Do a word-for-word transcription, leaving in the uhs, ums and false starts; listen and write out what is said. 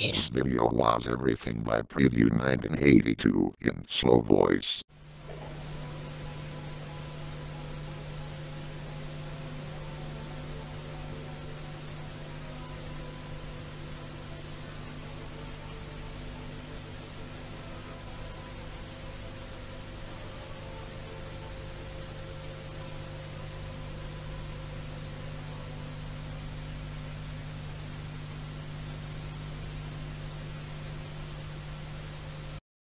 This video was everything by Preview nineteen eighty-two in slow voice.